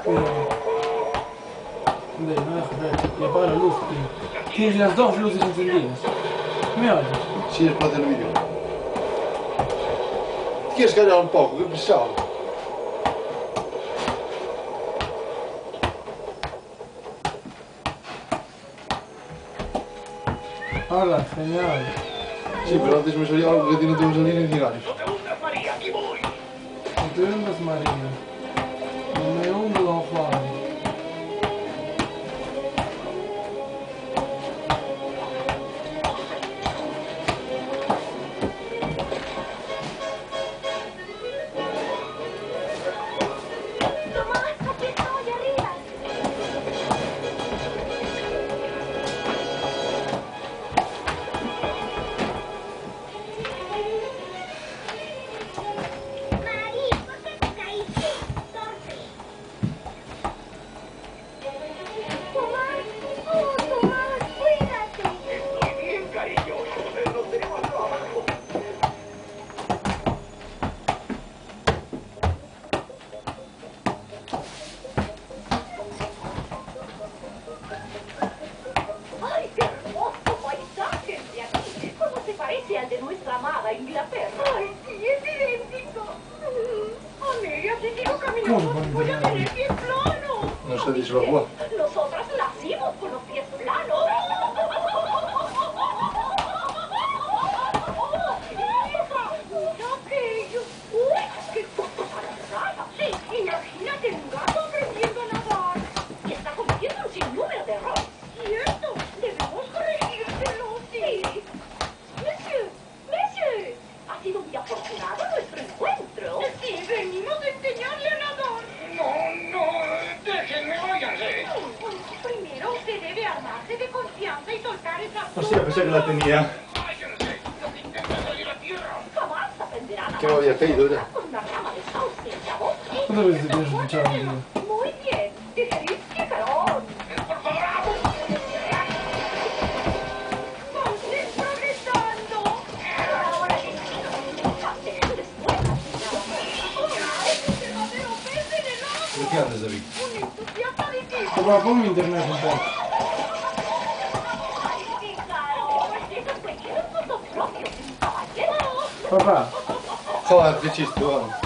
Dai, non è corretto, ti apaga la luz, tío. Tienes las dos luces encendidas. ¿Me oyes? Sí, es para hacer el vídeo. ¿Quieres callar un poco? Qué pesado. Hola, genial. Sí, pero antes me salía algo que a ti no te va a salir en cigarros. No te hundas, María. No me hundo, don Juan. Al de nuestra amada Inglaterra. ¡Ay, sí, es idéntico! Amelia, si sigo caminando, voy a tener pies planos. No sé, díselo a Juan. Nosotras nacimos con los pies planos. Mira aquello. ¡Uy, qué cosa tan rara! Sí, imagínate un gato aprendiendo a nadar. Y está cometiendo un sinnúmero de errores. ¿Cierto? Debemos corregírselo, sí. Monsieur, ha sido muy afortunado nuestro encuentro. Sí, venimos a enseñarle a nadar. No, déjenme, váyanse. Primero usted debe armarse de confianza y soltar esa... Hostia, pensé que la tenía. Váyanse, lo que intenta salir a tierra. Jamás aprenderán a ¿Qué me había caído ya? con una rama de sauce en la boca. ¿Cuántas veces te tienes escuchado, tío? Muy bien, digerir picarón. Por favor, ¡Vamos progresando! Ahora que después. ¡Es un verdadero pez en el agua! ¿De qué andas, David? ¡Un entusiasta de ti! Papá, ponme internet un poco. ¡Ay, picarón! Esos pequeños son los propios de un caballero. Papá. Joder, qué chiste, vale.